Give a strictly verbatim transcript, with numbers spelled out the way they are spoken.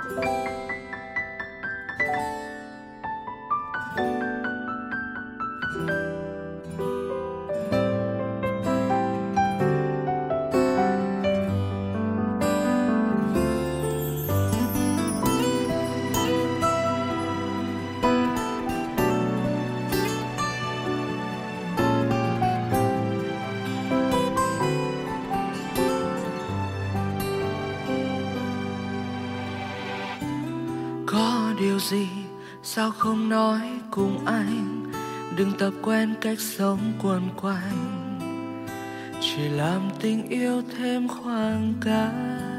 Điều gì sao không nói cùng anh, đừng tập quen cách sống quẩn quanh, chỉ làm tình yêu thêm khoảng cách.